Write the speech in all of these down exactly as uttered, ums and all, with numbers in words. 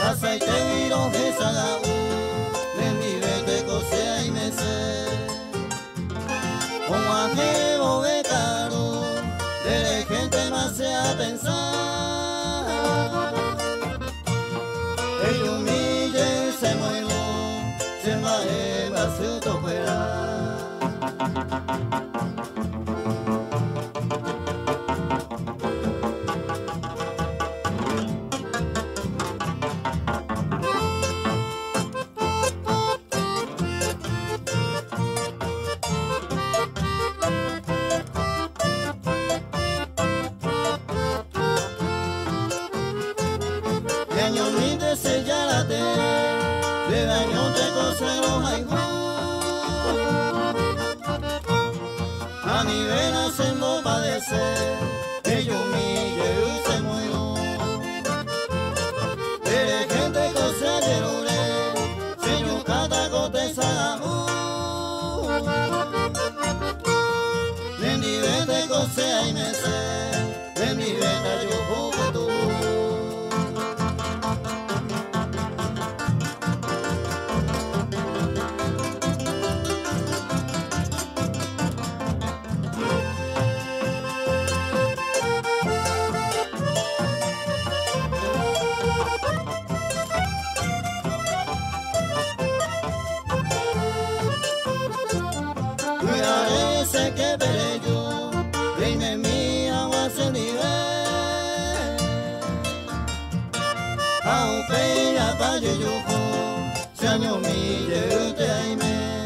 Asaitero Jesagau, de mi vete cosea y me sé. Como ajebo becaro, de la gente más se a pensar. El humille se muero, se maeva su toquera. Sellárate, de daño te cosero jaigu. A nivel haciendo padecer, ello humille se muero. De gente cosea yerure, si yo cata cote samu. De mi vete cosea y me sé, de mi vete yo jugué tú. Que veré yo, dime mi agua se nivel. Aunque ya vaya yo, se año mi lleute ahí me.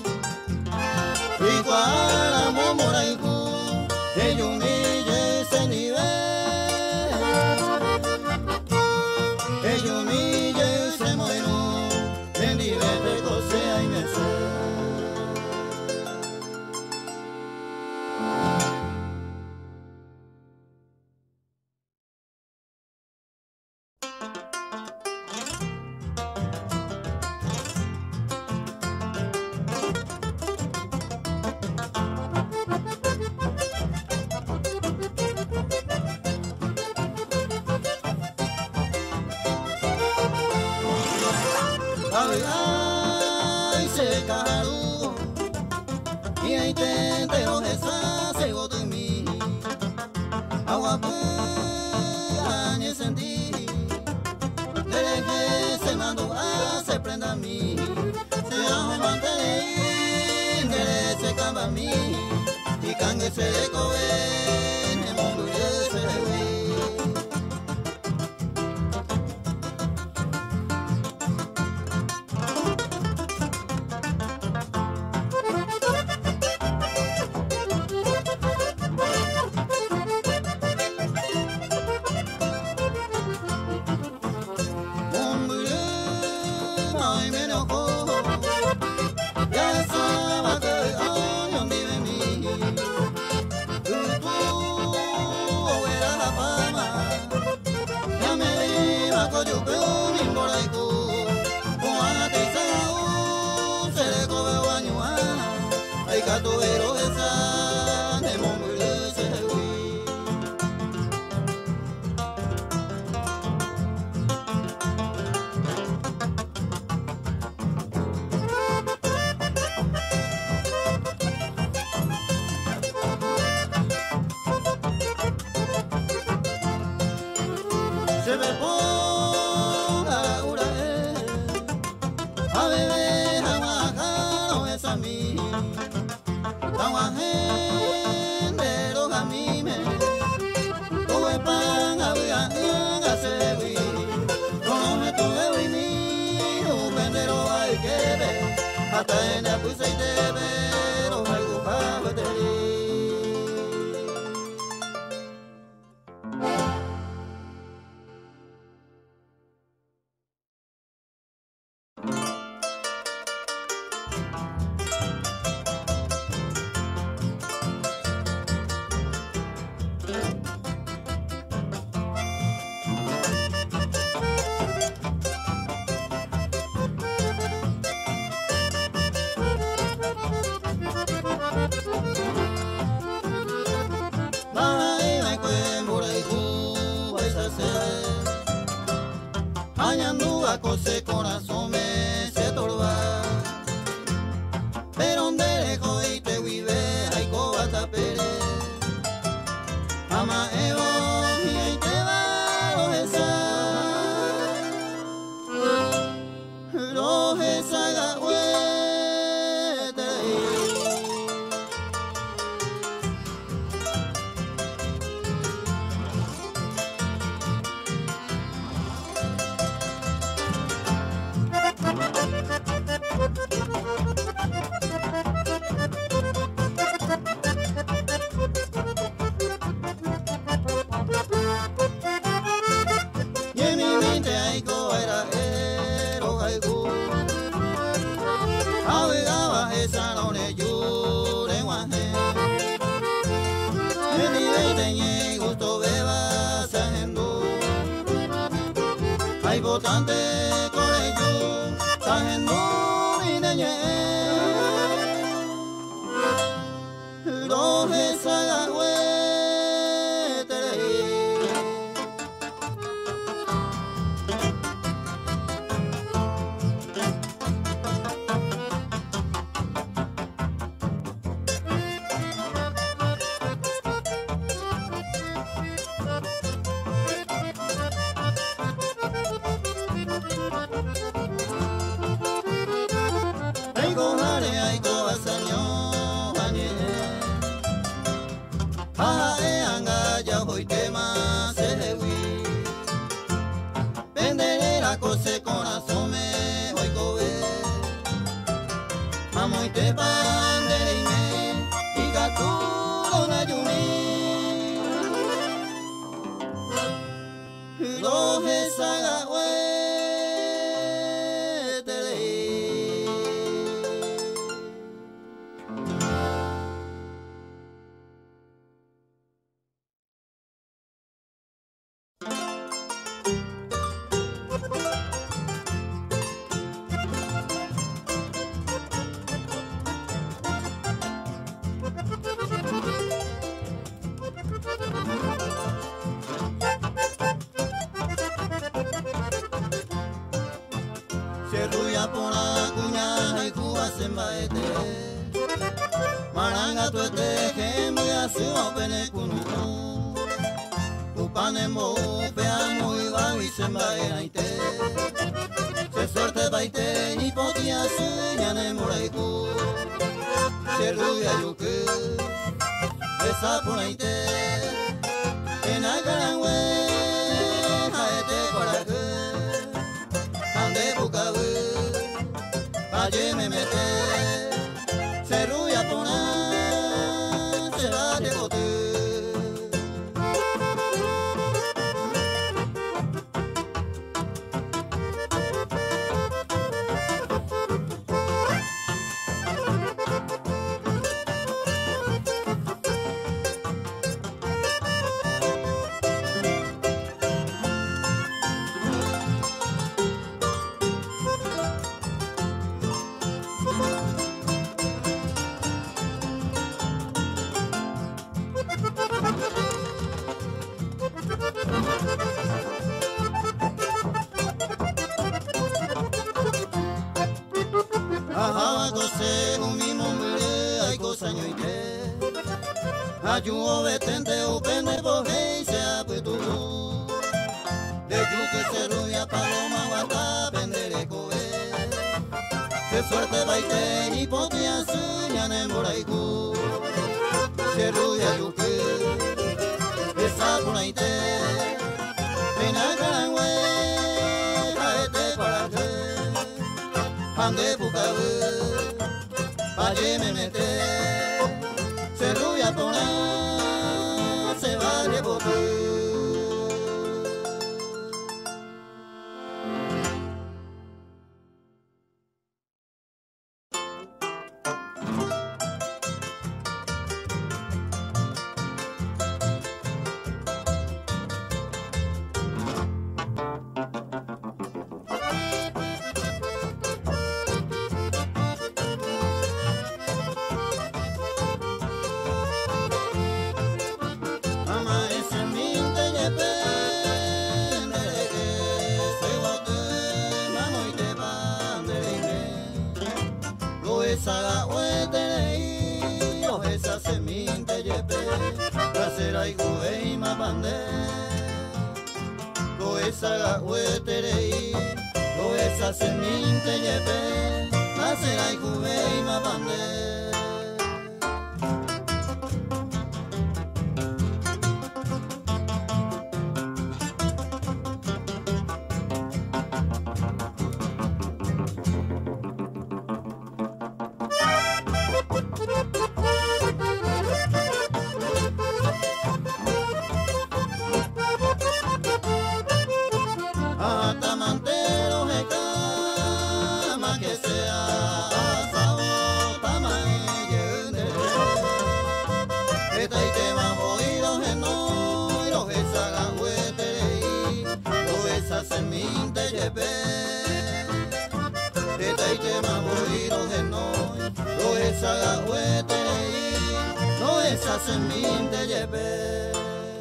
Y cuara momora y cu, que yo mi ese nivel. Que yo mi ese muero, el nivel de cosea y me sé. Ay, ay, se caro, y ahí te entero esa se goto en mí. Agua pura, ni sentí, desde que se mandó a se prenda a mí. Se hago mantener, que se camba a mí, y cangue se le coge, en mundo y se le ve. Yo veo mi moraico, con ate sao, se le coge baño a, hay gato ero esa, de mombre se hui. Se me pone hasta en la puse y te veo algo para batería. Mañana la cosa el corazón me se torba. Pero donde lejos y te vive hay cobata pere. Ama evo y ahí te va los esa. Los esa gagüete. Y en mi mente hay coera ero haiku. Avegaba esa lone yure guaje. En mi mente ñe gusto beba sajendo. Hay votante con ello sajendo mi neñe. Los esa gagüete. Cose corazón me voy cobe. Amo y te panderine y gaturo na yumi. Los esa gagüete. Maranga tuete kembe asuma pene kunu. Upane mo peamo y bawi semba eraite. Se suerte baite ni potia suñane moraiku. Se rubia yuke esa punaite. Enagaranwe haete koraku. Ande bukabu aye me mete. Se ruya pona, se va de bote. Ayuo betente upene bohei se apuetu. De yuque se rubia paloma guata pendere coe. Se suerte baite y potia suñane moraiku. Se rubia yuque esa punaite. Pena garanwe haete paraje. Ande bukabu aye me mete. Se rubia pona, se va de bote. esa hueterei, lo esa seminte lleve, nacerá y juve y mabande. Seminte lleve, te taite mamorido de noi, lo esa gahueterei, lo esa seminte lleve.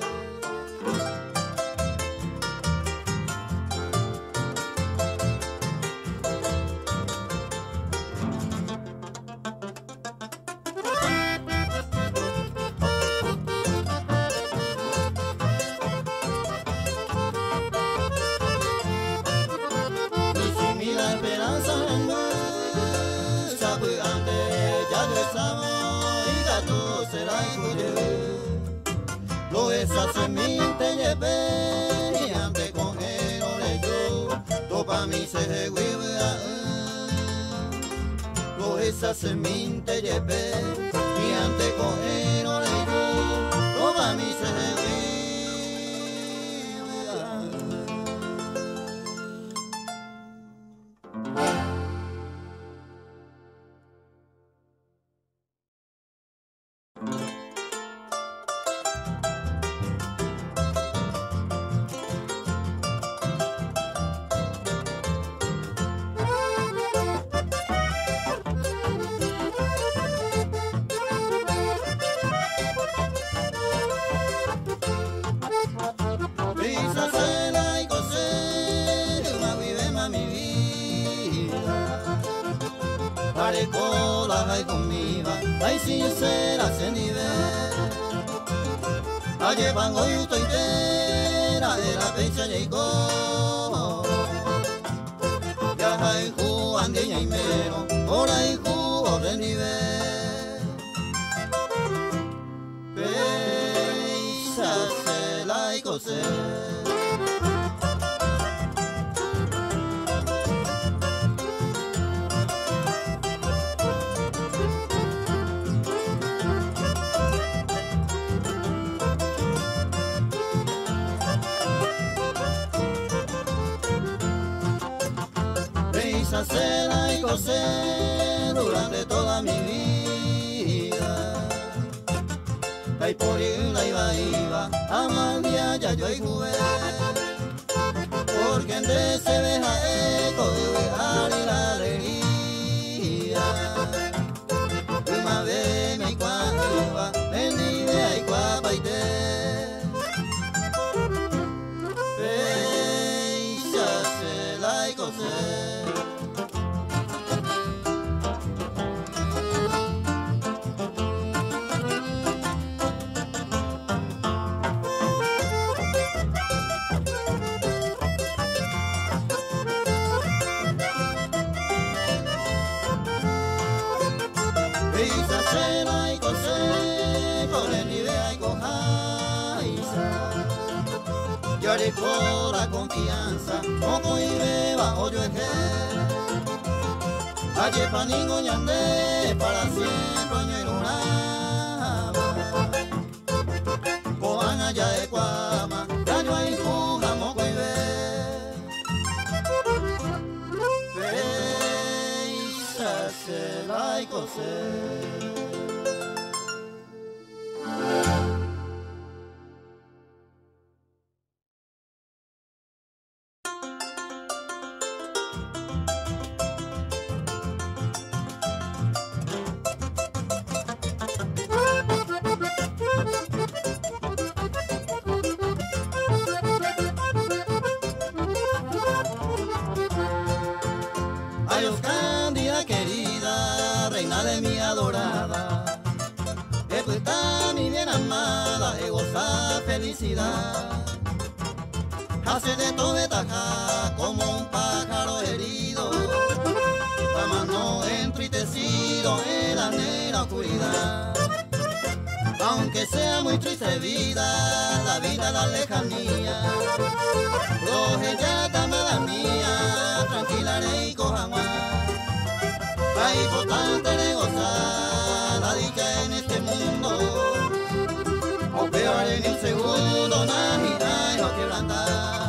Lo esa seminte lleve y ante con el oreyo topa mi se huiva. Lo esa seminte lleve y ante con el oreyo topa mi se huiva. Cola y conmigo, ay sincera se nivel. Ayer pango y estoy entera de la fecha llegó. Ya hay Juan de Ñaimero, por ahí jugo de nivel. Peisa se la y coser. Hacer y coser durante toda mi vida. Ay, por iba, iba, iba, a mal día ya yo y jugué. Porque en de se deja eco de dejar y la alegría. Una vez me cuando en nive y cuapa y te. Veisa se la y coser. Con la confianza, poco y beba o yo eje. Ayer pa' ningo ñande, para siempre ño irunaba. Coan allá de Cuama, caño ahí fuga, moco y be. Peisa se la y coser. Adiós, Cándida querida, reina de mi adorada, que tú estás mi bien amada, de gozar felicidad. hace de tovetaja como un pájaro herido, amando entristecido en la negra oscuridad. Aunque sea muy triste vida, la vida, la lejanía, coge ya, amada mía, tranquila y coja más. Hay importante de gozar la dicha en este mundo, o peor en el segundo, nadie hay no quebrantar.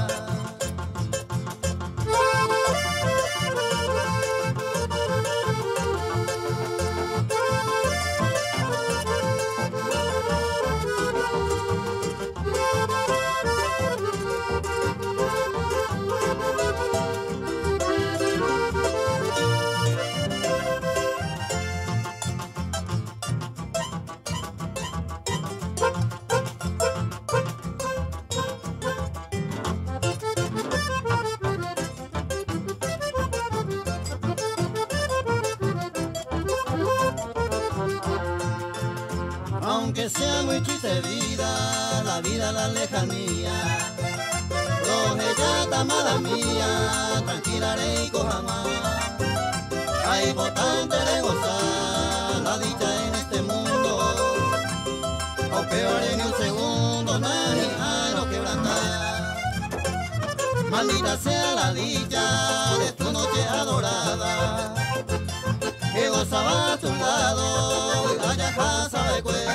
Aunque sea muy triste vida, la vida, la lejanía, coge ya, amada mía, tranquila y coja más. Hay importante de gozar la dicha en este mundo, o peor en un segundo, nadie hay no quebrantar. Maldita sea la dicha de tu noche adorada, que gozaba a tu lado y vaya casa de cuel.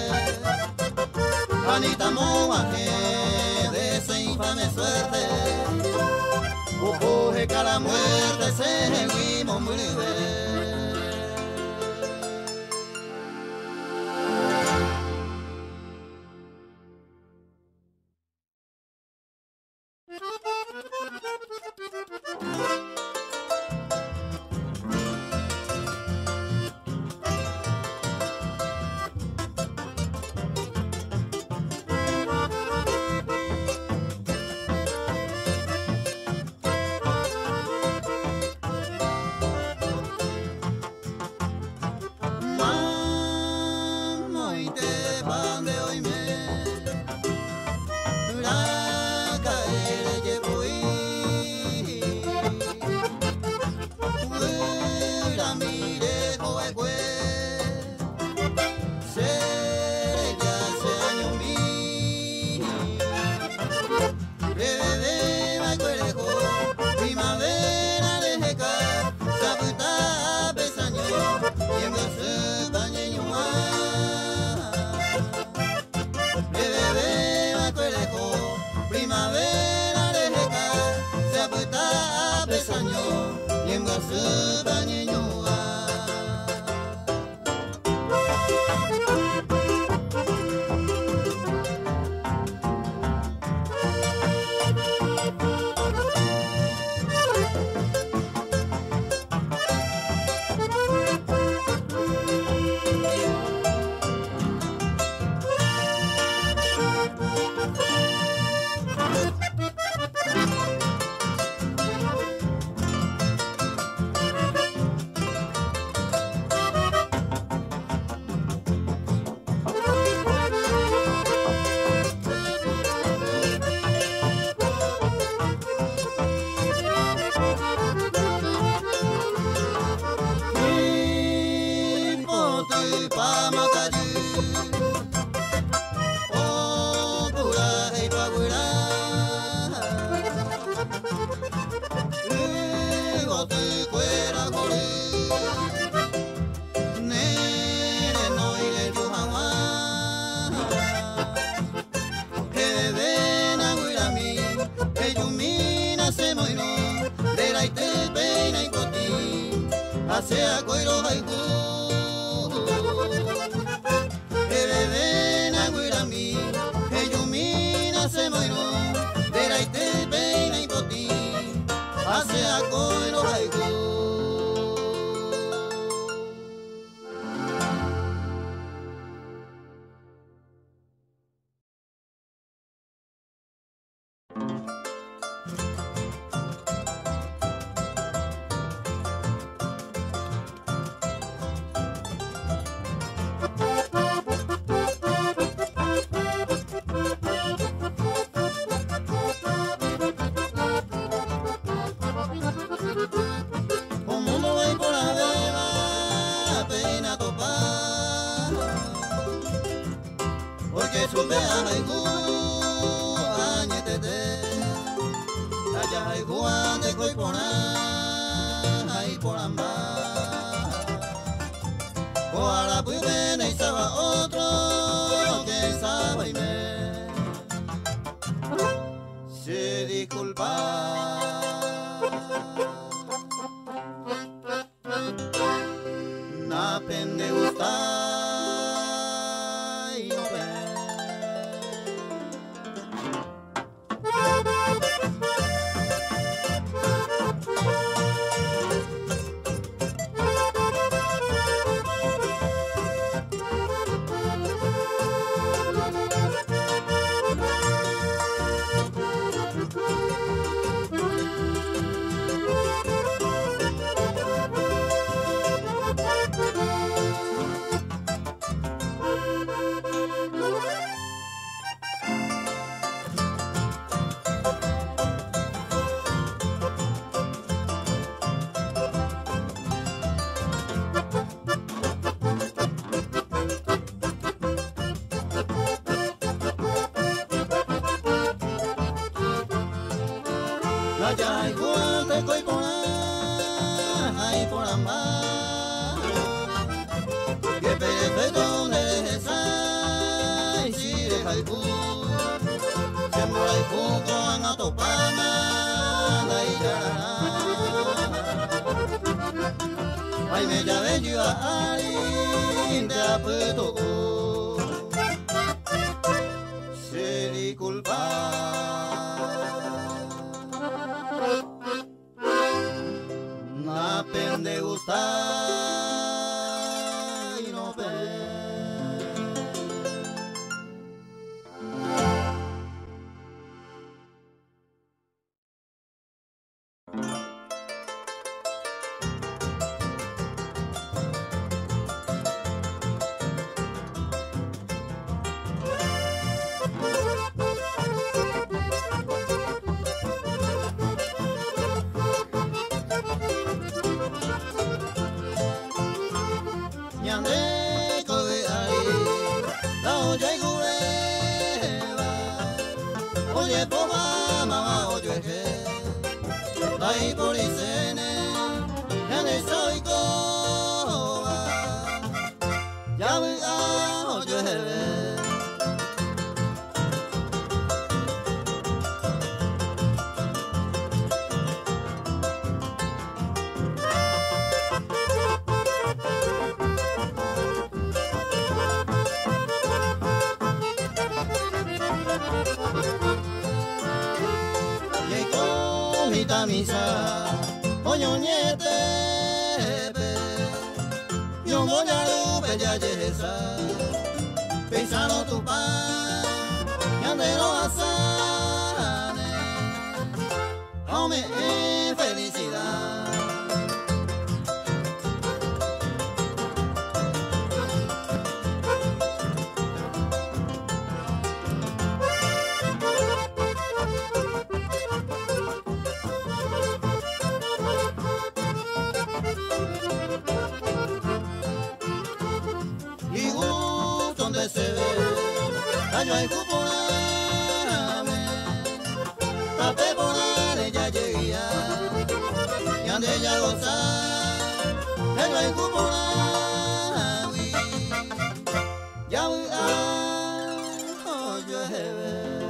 Anita Momaje de esa infame suerte, coge que a la muerte se seguimos muy bien. Sea coiro haiku, bebé na guirami, eyumina se moiro, deraite peina impoti, sea coiro haiku. Sobe haiku añetete Aya haiku ande koi pona Hai poramba Oara puibene y saba otro Que sabe y me Se disculpa Na pende gustar Allá hay guante coi pona, hay por amar. Que pepe donde esa, y si deja el cu, siempre hay cu con atopama, la irara. Ay me llave yo a alguien te apuesto, se disculpa. De gustar y no ver. Oye, poba, mama, oye, ay, por isene, ya ne soy coba, ya me hago yo, misa, oño niete, yo voy a lupe ya yesa, pensando tu pan, y ande lo asane, hombre felicidad. Se ve, año hay cuponame, tape por ella lleguía, y ande ya gozar, año hay cuponame, ya voy a oye.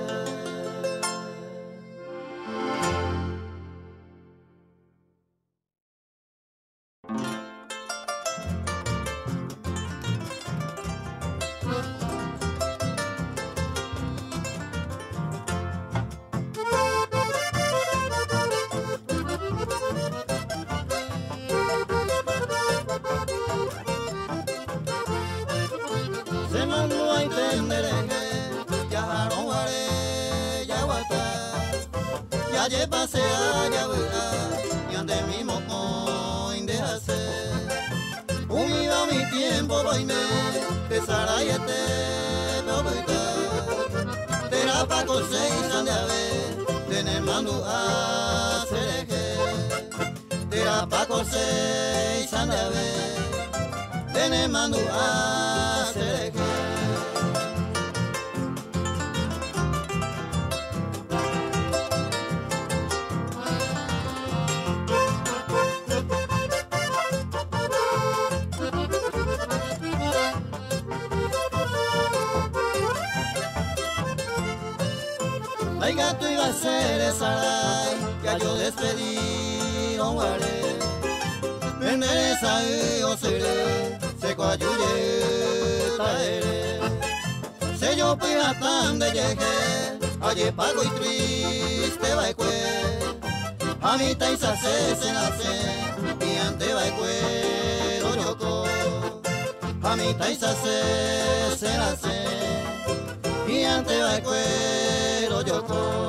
Ya pasé allá y ande mi mocoin de hacer unido mi tiempo voy me pesará y este pobeta será pa' conseguir de haber tener mando a cereje será pa' conseguir de haber tener mando a cereje Oiga, tú ibas a ser esa ray, que yo despedí, no guaré. Vendereza o seré, se coayuye, taere. Se yo pida tan de llegue, aye pago y triste va a mi taisa se se nace, y ante va cuero yoco. A mi taisa se se nace, y ante va cuero yoco.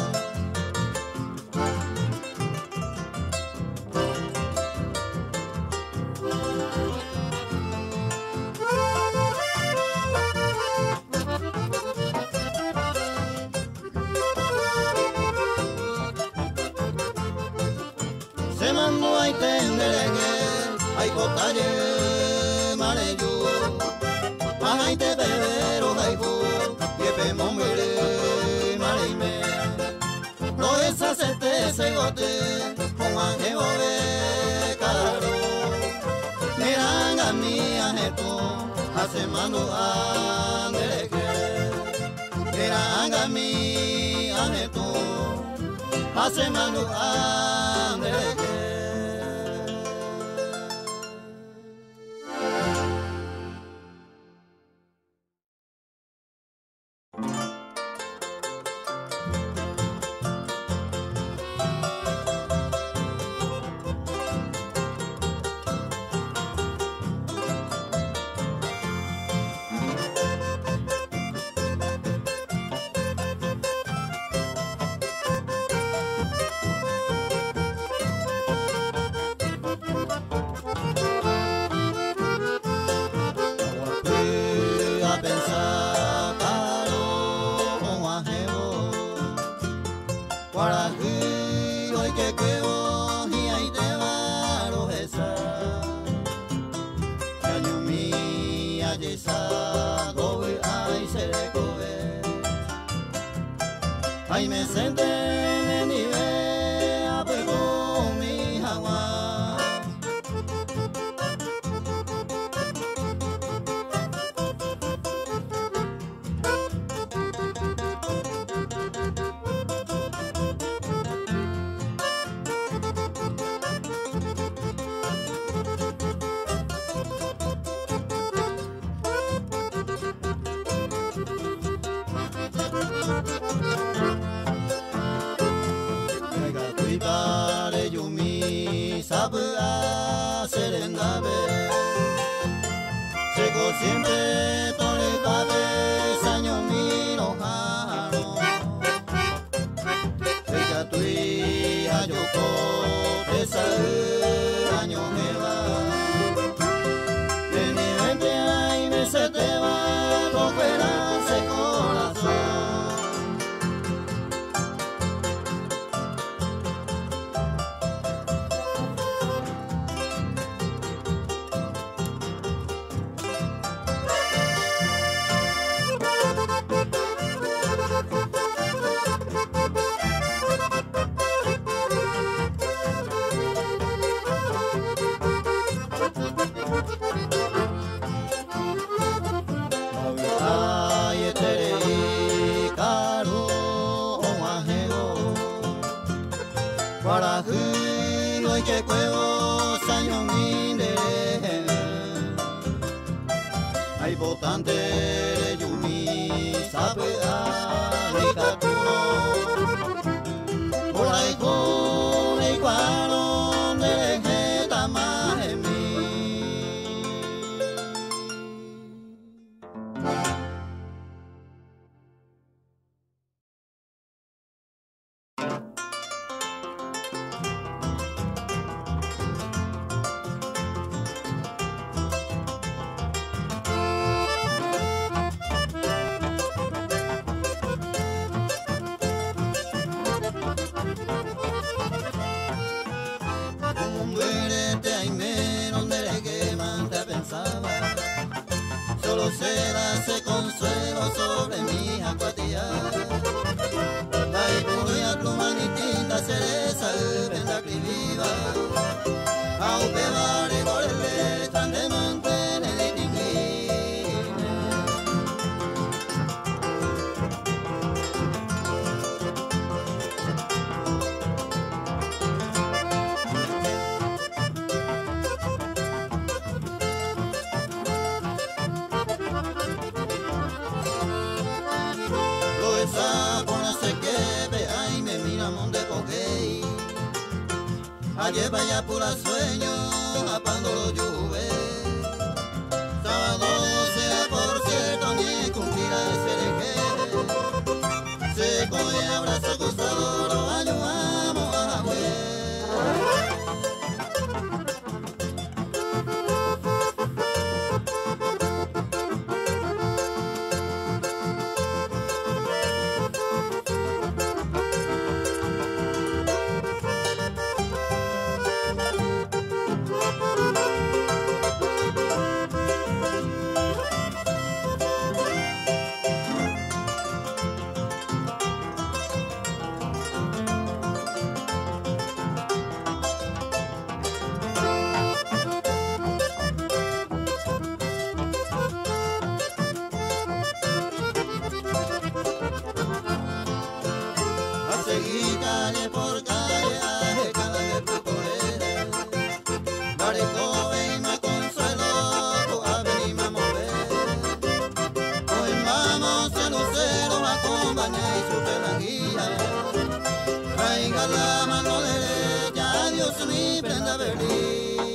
Se mandó a tenderege, ay cotalle mareyu, ay te bebero gaibu, yepe mombere mareime. No es hacerte ese gote, con anjeo de caro. Miran a mi ajeto, hace mando anderege. Miran a mi ajeto, hace mando anderege. Ay me senté en mi vea, pegó mi agua. Pare yumi sabe hacer en nave, seco siempre tole cabeza año miro jaro. Ella tu hija yo te sabe año me va, de mi mente ay me se te va, cogerá ese corazón. Para no que cuevo saño minde, hay votante yumi sabe a por ahí con el cuadro de jeta más en mí. Solo será ese consuelo sobre mi acuatía. Ay, cuya tu manitita cereza, venda que viva. Aunque vale por el leche, de mantener el inglés. ley. Ayer vaya pura sueño, apando los lluve. Sábado sea por cierto, ni cumplirá ese leje. Se coge abrazo gustado, lo ayudamos a juez. Seguí calle por calle, cada vez por correr. Marico, ven más consuelo, tú a venir a mover. Hoy vamos a Lucero, acompaña y supe la guía. Traiga la mano derecha, Dios mi prenda perdida.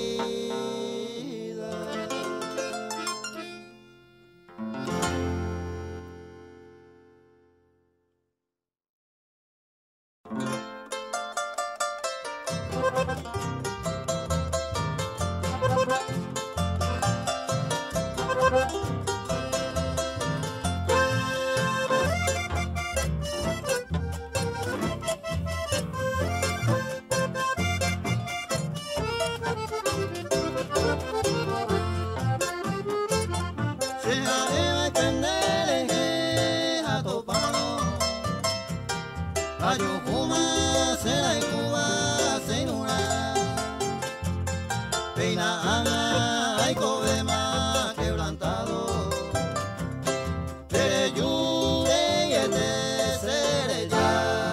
Ayukuma será y Cuba sin una peina ana hay cobema quebrantado tere yure y este seré ya.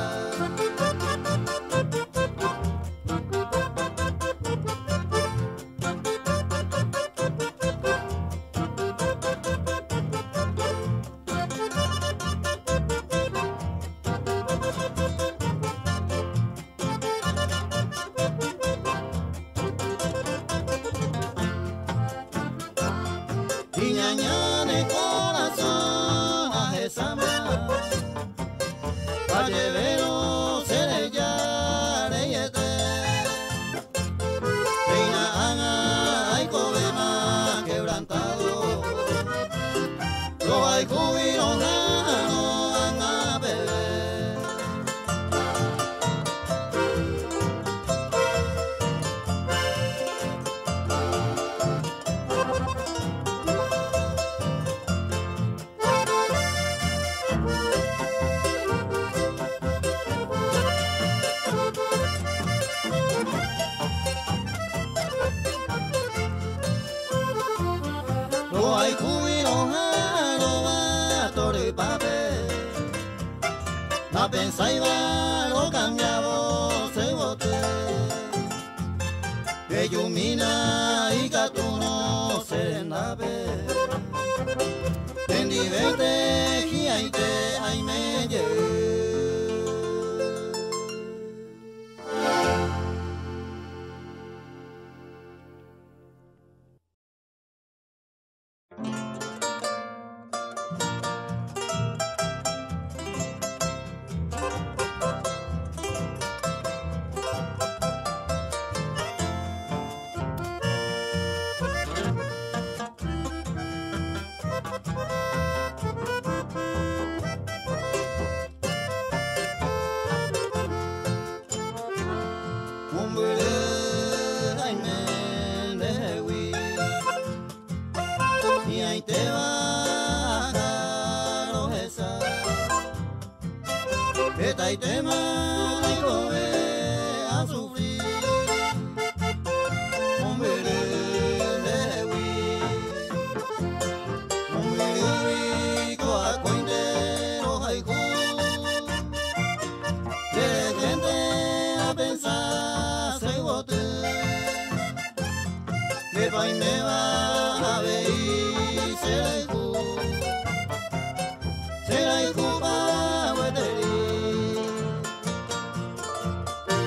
Y ñañane corazón a esa mano, pa' llevero se le llare y este. Peina ana hay cobema quebrantado, lo hay cubiro nano ana bebé. No hay júbilo, no va a torre papel. La pensa y va, lo cambiamos, se bote. Eyumina y Catuno se nave. En diverte, giaite, ay me lleve. Y ahí te va a dar esa, esta y te va y lo ve a sufrir. Hombre de hui, hombre de hui, coa cuentero haiku, de gente a pensar se bote, que pa' y me va a ver. Será y será y Cuba,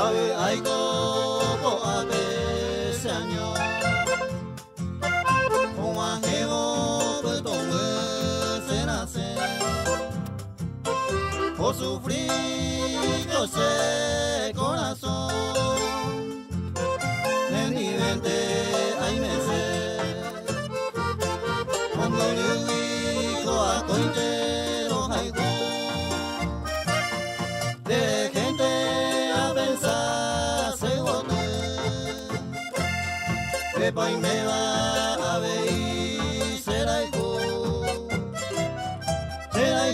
Ave aiko po ave señor. Por sufrir ese corazón, en mi mente hay meses, cuando yo digo a cointero haiku, de gente a pensar se vote, que pa' y me va a ver será y será y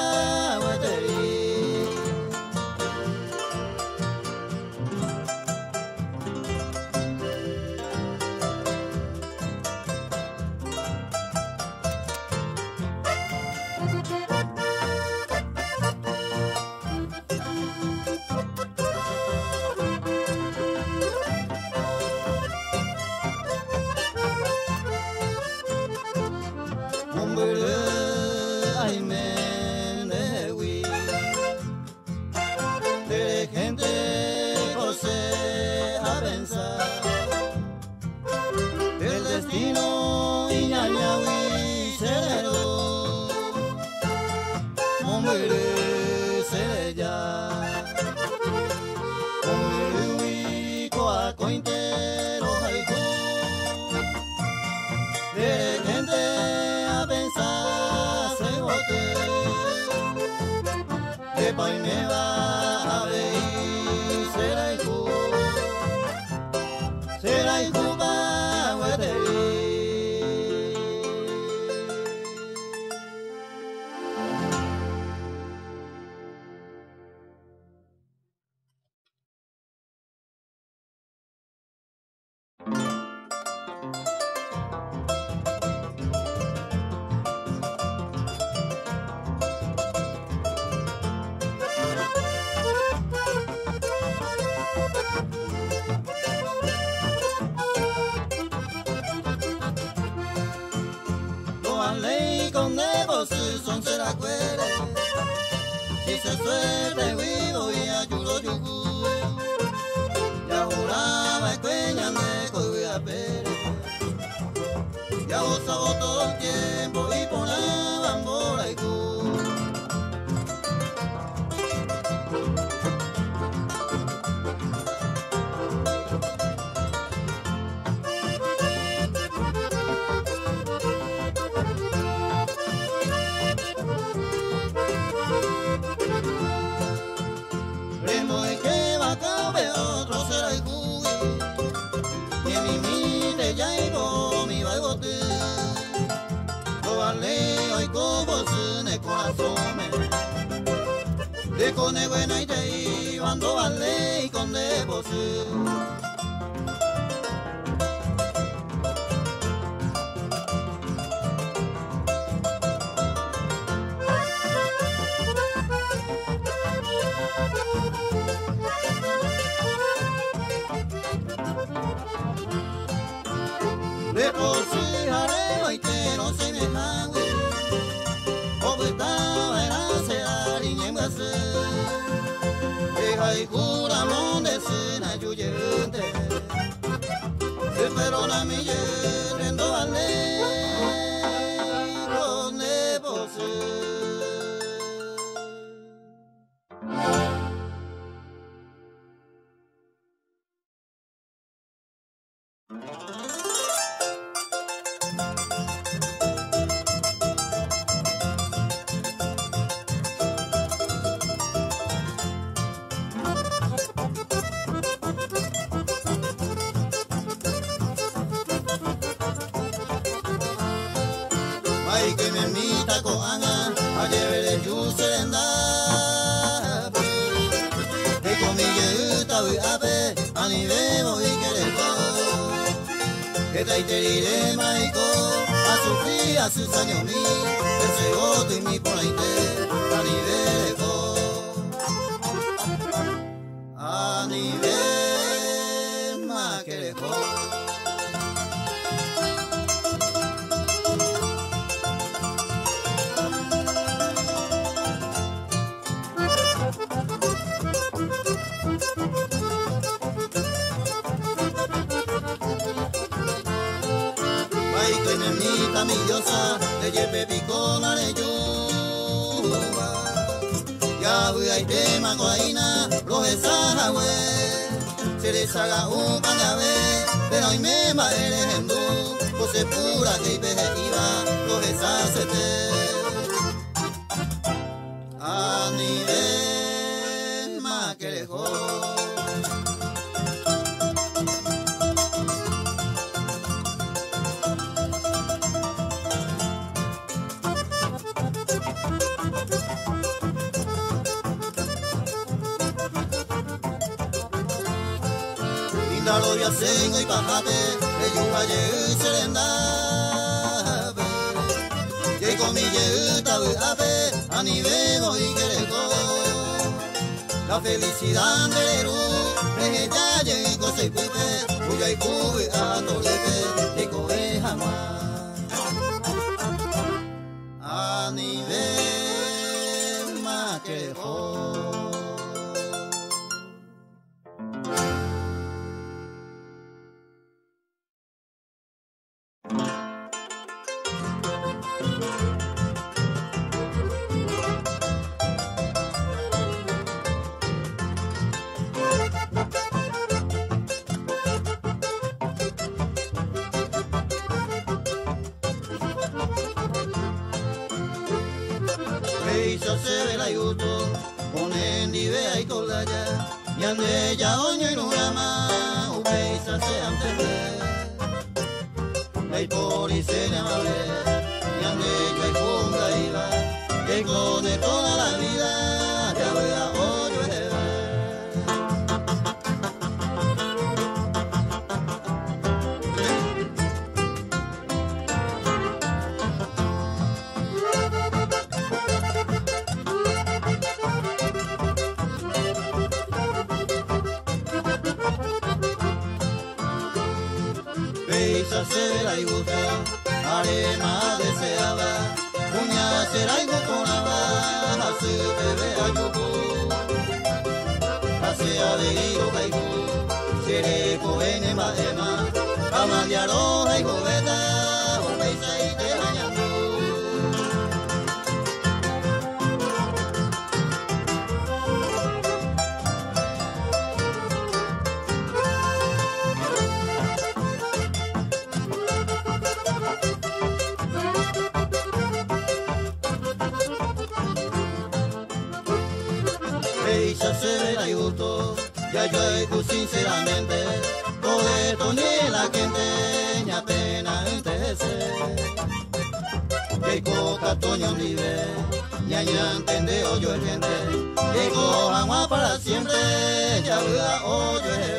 del destino y ñañawi serero, hombre seré ya, hombre coa cointero haiku, de gente a pensar se bote, que pa' y me va a ver será y será y cuba huete. Ley con nevos son se la cuere, si se suerte vivo y ayudo yugu, ya juraba cueñan de coya pere, ya gozaba todo el tiempo y ponaban bola y cu. Otro será el cuy, y en mi mite ya iba mi baigote, lo vale hoy como se ne corazón me, de cone buena y te iban do vale y con de vos. De por si haré y que no se me jangue, o estaba en la seda y en base, deja y cura monte sin ayuyente, se perona mi yendo vale con de pose. Ay, que me invita con Ana a llevar el juicio de andar, que con mi yeguita voy a ver a ni vemos y que le go, que te iré maico a sufrir a sus años mí, el segoto y mi por ahí te a ni le go, a ni ve más que le go. la mi diosa, de lleve picola de yuba. Ya voy a irte manguaina, los esajahue, se les haga un cañabe, pero hoy me va eres en du, pues pura que vejetiva, los esacete. A nivel más que lejos. Lo ya sengo y pajate, que yo vaya serendabe. Que con mi yeuta ape, a nivel voy que lejos. La felicidad de Leru, que ya llegó se puede, cuya y cube a tolepe, que coge jamás. A nivel más que lejos. Se ve la yuto, ponen divea y colaya, y ande ya oño y nurama, upeisa se antebe. La policía amable, y ande yo y punga iba, que con de toda la vida, ya voy a hoyo de se ve la iguta, arema deseaba, cuña será y goconaba, hace bebé ayuco, hace adherido caigo, seré cohen ema ema, amaliaro y gobeta, o peisa y te bañando. Ya se ve la gusto, ya yo digo sinceramente, todo esto ni la gente, ni apenas entese. Que coca toño vive, ni aña entende hoyo el gente, que coja agua para siempre, ya vea hoyo el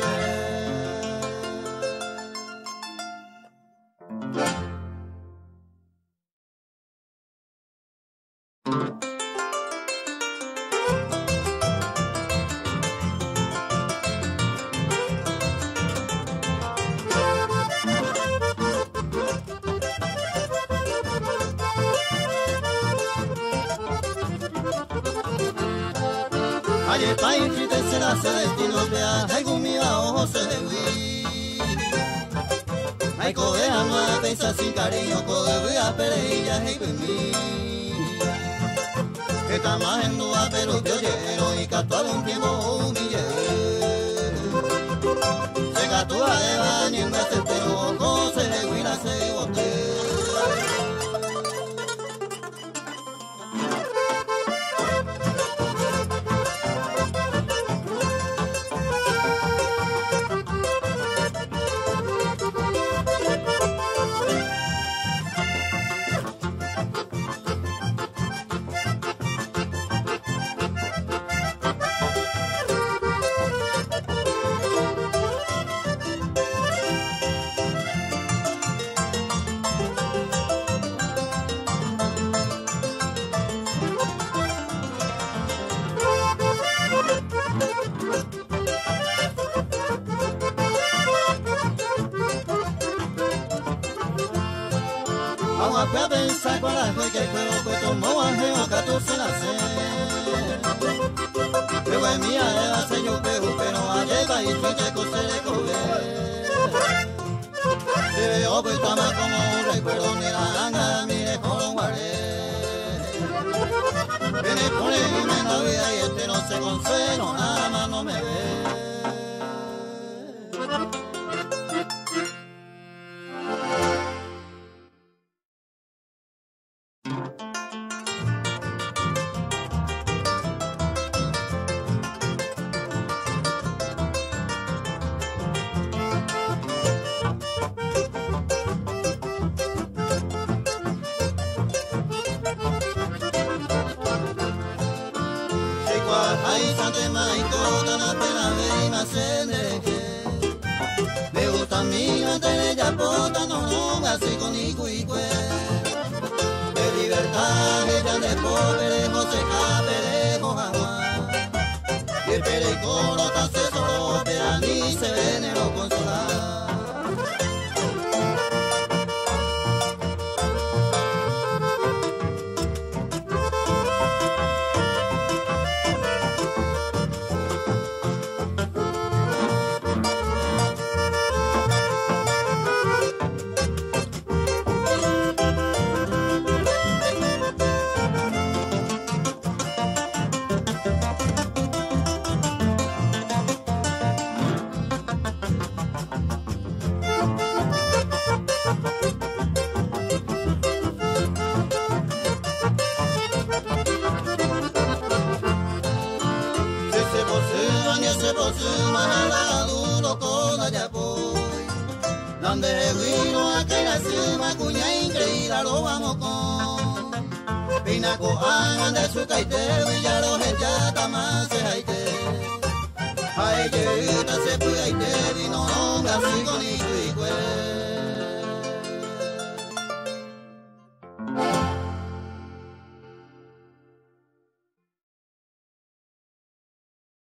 Ayer pa' irte será se destino vea, ay gumia ojo se dewi. Ay coge ama pensa sin cariño, coge vea pereilla hey mí. Que está más en duda pero te oyero y cató algún tiempo humille. Se cató a Eva ni en vez de pero ojo se dewi la se bote. Agua para pensar con la fe que juego que tomó ajeo que tú se la sé. Luego en mía era señor pejo, pero ayer va y chiche que se le coge. Se veo pues tama como un recuerdo de la anga, mire con guardé. Viene por él en la vida y este no se consuelo, nada más no me ve. Ay, sante maito, na pena ve y me me gusta mi mantener ya pota, no no, así con iguicue. De libertad, ella de pobre, José Caperejo, jamás. Y el pereco no tan se solo, pero ni se venero consolar. Donde vino a que la suma cuña increíble lo vamos con Pinaco hagan de su caitero y ya los echata más se haite ay que se puede haite vino así con y